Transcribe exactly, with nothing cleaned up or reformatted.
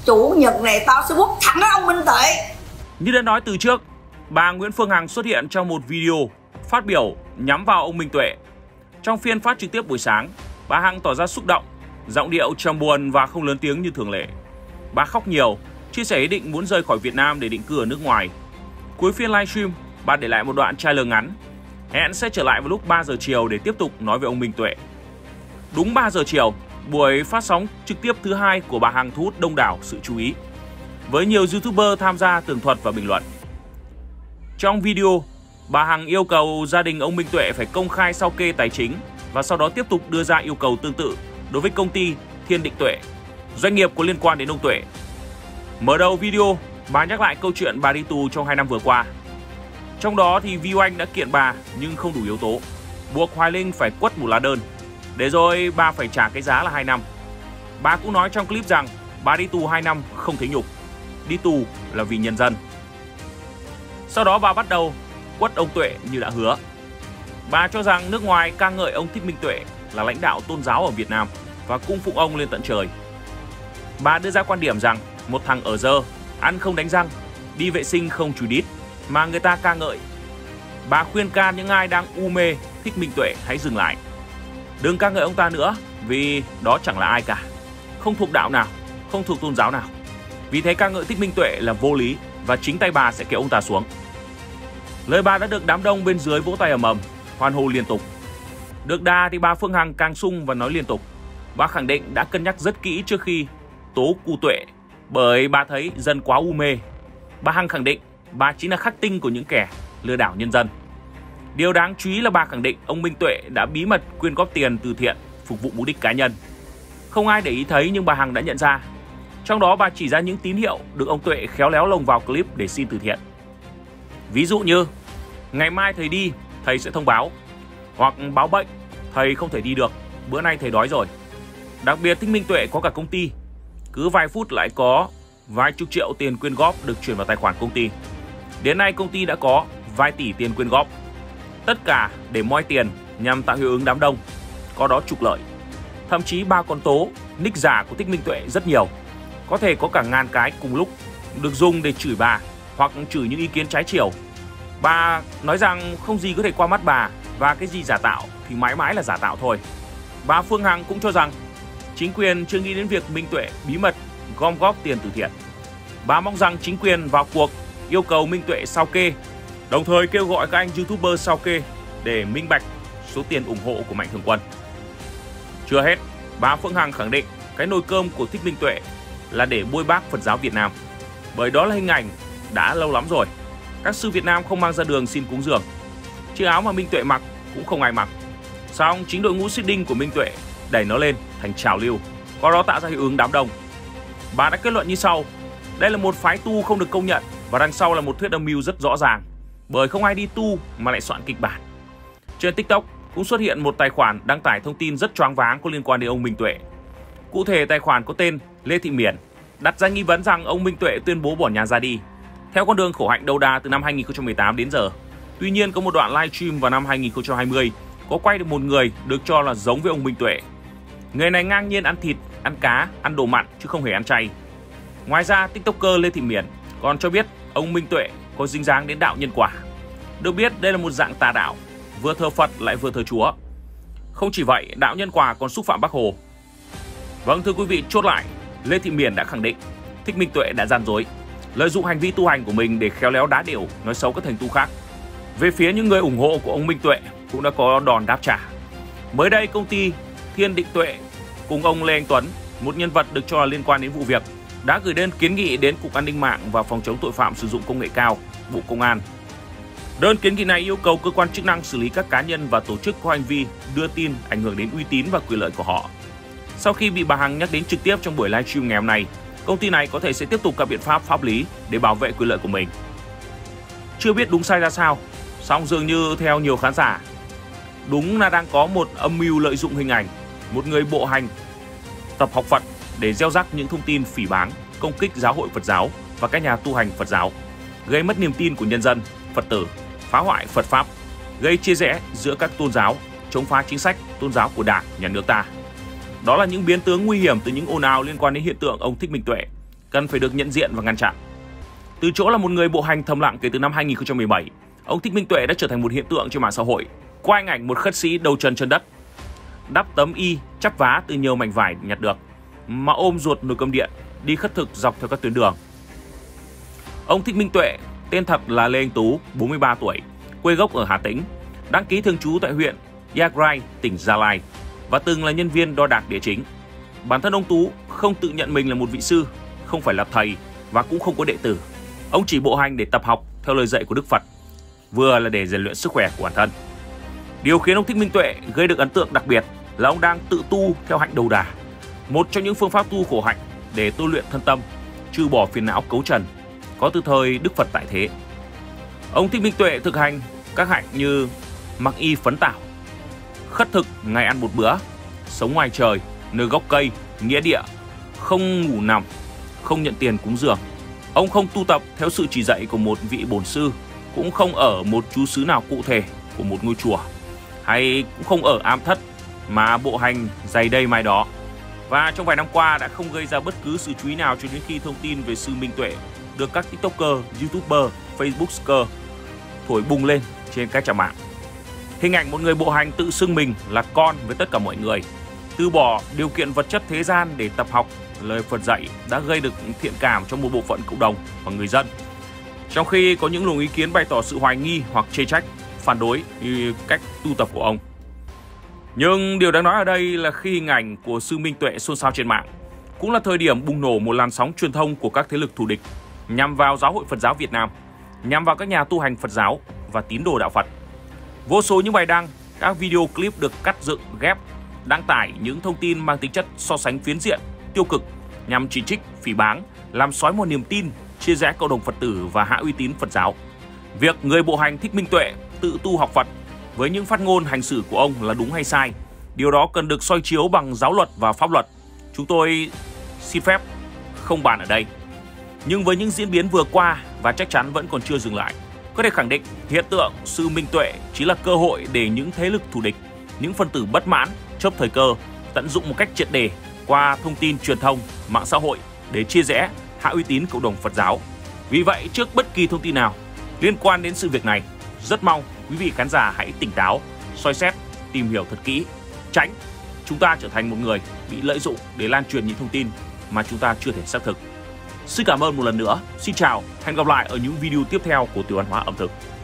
Chủ nhật này tao sẽ bút thẳng ông Minh Tuệ. Như đã nói từ trước, bà Nguyễn Phương Hằng xuất hiện trong một video phát biểu nhắm vào ông Minh Tuệ. Trong phiên phát trực tiếp buổi sáng, bà Hằng tỏ ra xúc động, giọng điệu trầm buồn và không lớn tiếng như thường lệ. Bà khóc nhiều, chia sẻ ý định muốn rời khỏi Việt Nam để định cư ở nước ngoài. Cuối phiên livestream, bà để lại một đoạn trailer ngắn. Hẹn sẽ trở lại vào lúc ba giờ chiều để tiếp tục nói về ông Minh Tuệ. Đúng ba giờ chiều, buổi phát sóng trực tiếp thứ hai của bà Hằng thu hút đông đảo sự chú ý, với nhiều YouTuber tham gia tường thuật và bình luận. Trong video, bà Hằng yêu cầu gia đình ông Minh Tuệ phải công khai sao kê tài chính và sau đó tiếp tục đưa ra yêu cầu tương tự đối với công ty Thiên Định Tuệ, doanh nghiệp có liên quan đến ông Tuệ. Mở đầu video, bà nhắc lại câu chuyện bà đi tù trong hai năm vừa qua. Trong đó thì Vi Oanh đã kiện bà nhưng không đủ yếu tố, buộc Hoài Linh phải quất một lá đơn, để rồi bà phải trả cái giá là hai năm. Bà cũng nói trong clip rằng bà đi tù hai năm không thấy nhục, đi tù là vì nhân dân. Sau đó bà bắt đầu quất ông Tuệ như đã hứa. Bà cho rằng nước ngoài ca ngợi ông Thích Minh Tuệ là lãnh đạo tôn giáo ở Việt Nam và cung phụng ông lên tận trời. Bà đưa ra quan điểm rằng một thằng ở dơ, ăn không đánh răng, đi vệ sinh không chùi đít mà người ta ca ngợi. Bà khuyên can những ai đang u mê Thích Minh Tuệ hãy dừng lại. Đừng ca ngợi ông ta nữa vì đó chẳng là ai cả, không thuộc đạo nào, không thuộc tôn giáo nào. Vì thế ca ngợi Thích Minh Tuệ là vô lý và chính tay bà sẽ kéo ông ta xuống. Lời bà đã được đám đông bên dưới vỗ tay ầm ầm, hoan hô liên tục. Được đà thì bà Phương Hằng càng sung và nói liên tục. Bà khẳng định đã cân nhắc rất kỹ trước khi tố cu Tuệ bởi bà thấy dân quá u mê. Bà Hằng khẳng định bà chính là khắc tinh của những kẻ lừa đảo nhân dân. Điều đáng chú ý là bà khẳng định ông Minh Tuệ đã bí mật quyên góp tiền từ thiện phục vụ mục đích cá nhân. Không ai để ý thấy nhưng bà Hằng đã nhận ra. Trong đó bà chỉ ra những tín hiệu được ông Tuệ khéo léo lồng vào clip để xin từ thiện. Ví dụ như ngày mai thầy đi, thầy sẽ thông báo, hoặc báo bệnh, thầy không thể đi được, bữa nay thầy đói rồi. Đặc biệt Thích Minh Tuệ có cả công ty, cứ vài phút lại có vài chục triệu tiền quyên góp được chuyển vào tài khoản công ty. Đến nay công ty đã có vài tỷ tiền quyên góp. Tất cả để moi tiền nhằm tạo hiệu ứng đám đông, có đó trục lợi. Thậm chí bà còn tố nick giả của Thích Minh Tuệ rất nhiều, có thể có cả ngàn cái cùng lúc được dùng để chửi bà hoặc chửi những ý kiến trái chiều. Bà nói rằng không gì có thể qua mắt bà và cái gì giả tạo thì mãi mãi là giả tạo thôi. Bà Phương Hằng cũng cho rằng chính quyền chưa nghĩ đến việc Minh Tuệ bí mật gom góp tiền từ thiện. Bà mong rằng chính quyền vào cuộc yêu cầu Minh Tuệ sao kê, đồng thời kêu gọi các anh YouTuber sao kê để minh bạch số tiền ủng hộ của Mạnh Thường Quân. Chưa hết, bà Phương Hằng khẳng định cái nồi cơm của Thích Minh Tuệ là để bôi bác Phật giáo Việt Nam, bởi đó là hình ảnh đã lâu lắm rồi. Các sư Việt Nam không mang ra đường xin cúng dường, chiếc áo mà Minh Tuệ mặc cũng không ai mặc. Song chính đội ngũ seeding của Minh Tuệ đẩy nó lên thành trào lưu, qua đó tạo ra hiệu ứng đám đông. Bà đã kết luận như sau: đây là một phái tu không được công nhận và đằng sau là một thuyết âm mưu rất rõ ràng, bởi không ai đi tu mà lại soạn kịch bản. Trên TikTok cũng xuất hiện một tài khoản đăng tải thông tin rất choáng váng có liên quan đến ông Minh Tuệ. Cụ thể, tài khoản có tên Lê Thị Miển đặt ra nghi vấn rằng ông Minh Tuệ tuyên bố bỏ nhà ra đi theo con đường khổ hạnh đầu đà từ năm hai nghìn không trăm mười tám đến giờ. Tuy nhiên, có một đoạn livestream vào năm hai nghìn không trăm hai mươi có quay được một người được cho là giống với ông Minh Tuệ. Người này ngang nhiên ăn thịt, ăn cá, ăn đồ mặn chứ không hề ăn chay. Ngoài ra, TikToker Lê Thị Miển còn cho biết ông Minh Tuệ có dính dáng đến đạo nhân quả. Được biết đây là một dạng tà đạo, vừa thờ Phật lại vừa thờ Chúa. Không chỉ vậy, đạo nhân quả còn xúc phạm Bác Hồ. Vâng, thưa quý vị, chốt lại, Lê Thị Miển đã khẳng định Thích Minh Tuệ đã gian dối, lợi dụng hành vi tu hành của mình để khéo léo đá điểu, nói xấu các thầy tu khác. Về phía những người ủng hộ của ông Minh Tuệ cũng đã có đòn đáp trả. Mới đây, công ty Thiên Định Tuệ cùng ông Lê Anh Tuấn, một nhân vật được cho là liên quan đến vụ việc, đã gửi đơn kiến nghị đến Cục An ninh mạng và Phòng chống tội phạm sử dụng công nghệ cao, Bộ Công an. Đơn kiến nghị này yêu cầu cơ quan chức năng xử lý các cá nhân và tổ chức có hành vi đưa tin ảnh hưởng đến uy tín và quyền lợi của họ. Sau khi bị bà Hằng nhắc đến trực tiếp trong buổi livestream ngày hôm nay, công ty này có thể sẽ tiếp tục các biện pháp pháp lý để bảo vệ quyền lợi của mình. Chưa biết đúng sai ra sao, song dường như theo nhiều khán giả, đúng là đang có một âm mưu lợi dụng hình ảnh một người bộ hành tập học Phật để gieo rắc những thông tin phỉ báng, công kích giáo hội Phật giáo và các nhà tu hành Phật giáo, gây mất niềm tin của nhân dân, Phật tử, phá hoại Phật pháp, gây chia rẽ giữa các tôn giáo, chống phá chính sách tôn giáo của Đảng, Nhà nước ta. Đó là những biến tướng nguy hiểm từ những ồn ào liên quan đến hiện tượng ông Thích Minh Tuệ, cần phải được nhận diện và ngăn chặn. Từ chỗ là một người bộ hành thầm lặng kể từ năm hai nghìn không trăm mười bảy, ông Thích Minh Tuệ đã trở thành một hiện tượng trên mạng xã hội qua hình ảnh một khất sĩ đầu chân chân đất, đắp tấm y chắp vá từ nhiều mảnh vải nhặt được, mà ôm ruột nồi cơm điện đi khất thực dọc theo các tuyến đường. Ông Thích Minh Tuệ tên thật là Lê Anh Tú, bốn mươi ba tuổi, quê gốc ở Hà Tĩnh, đăng ký thường trú tại huyện Iagrai, tỉnh Gia Lai và từng là nhân viên đo đạc địa chính. Bản thân ông Tú không tự nhận mình là một vị sư, không phải là thầy và cũng không có đệ tử. Ông chỉ bộ hành để tập học theo lời dạy của Đức Phật, vừa là để rèn luyện sức khỏe của bản thân. Điều khiến ông Thích Minh Tuệ gây được ấn tượng đặc biệt là ông đang tự tu theo hạnh đầu đà, một trong những phương pháp tu khổ hạnh để tu luyện thân tâm, trừ bỏ phiền não cấu trần, có từ thời Đức Phật tại thế. Ông Thích Minh Tuệ thực hành các hạnh như mặc y phấn tảo, khất thực ngày ăn một bữa, sống ngoài trời, nơi gốc cây, nghĩa địa, không ngủ nằm, không nhận tiền cúng dường. Ông không tu tập theo sự chỉ dạy của một vị bổn sư, cũng không ở một trú xứ nào cụ thể của một ngôi chùa, hay cũng không ở am thất mà bộ hành dày đây mai đó. Và trong vài năm qua đã không gây ra bất cứ sự chú ý nào cho đến khi thông tin về sư Minh Tuệ được các TikToker, YouTuber, Facebooker thổi bùng lên trên các trang mạng. Hình ảnh một người bộ hành tự xưng mình là con với tất cả mọi người, từ bỏ điều kiện vật chất thế gian để tập học lời Phật dạy đã gây được thiện cảm trong một bộ phận cộng đồng và người dân. Trong khi có những luồng ý kiến bày tỏ sự hoài nghi hoặc chê trách, phản đối như cách tu tập của ông. Nhưng điều đáng nói ở đây là khi hình ảnh của sư Minh Tuệ xôn xao trên mạng, cũng là thời điểm bùng nổ một làn sóng truyền thông của các thế lực thù địch nhằm vào Giáo hội Phật giáo Việt Nam, nhằm vào các nhà tu hành Phật giáo và tín đồ đạo Phật. Vô số những bài đăng, các video clip được cắt dựng, ghép, đăng tải những thông tin mang tính chất so sánh phiến diện, tiêu cực nhằm chỉ trích, phỉ báng, làm xói mòn niềm tin, chia rẽ cộng đồng Phật tử và hạ uy tín Phật giáo. Việc người bộ hành Thích Minh Tuệ tự tu học Phật với những phát ngôn hành xử của ông là đúng hay sai, điều đó cần được soi chiếu bằng giáo luật và pháp luật. Chúng tôi xin phép không bàn ở đây. Nhưng với những diễn biến vừa qua và chắc chắn vẫn còn chưa dừng lại, có thể khẳng định hiện tượng sư Minh Tuệ chỉ là cơ hội để những thế lực thù địch, những phần tử bất mãn chớp thời cơ, tận dụng một cách triệt để qua thông tin truyền thông, mạng xã hội để chia rẽ, hạ uy tín cộng đồng Phật giáo. Vì vậy, trước bất kỳ thông tin nào liên quan đến sự việc này, rất mong quý vị khán giả hãy tỉnh táo, soi xét, tìm hiểu thật kỹ, tránh chúng ta trở thành một người bị lợi dụng để lan truyền những thông tin mà chúng ta chưa thể xác thực. Xin cảm ơn một lần nữa. Xin chào, hẹn gặp lại ở những video tiếp theo của Tiểu Văn Hóa ẩm thực.